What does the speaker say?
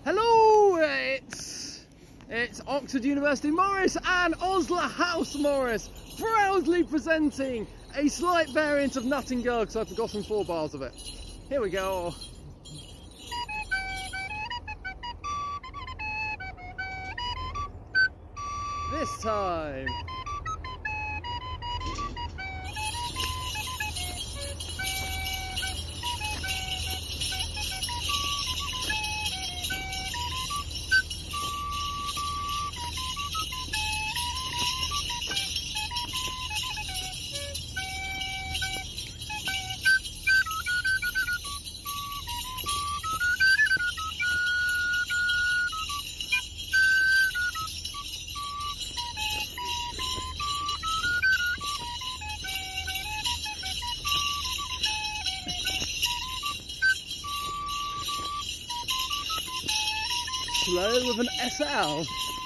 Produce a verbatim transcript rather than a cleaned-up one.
Hello, it's it's Oxford University Morris and Osler House Morris proudly presenting a slight variant of Nutting Girl because I've forgotten four bars of it. Here we go. This time. Slow with an S L.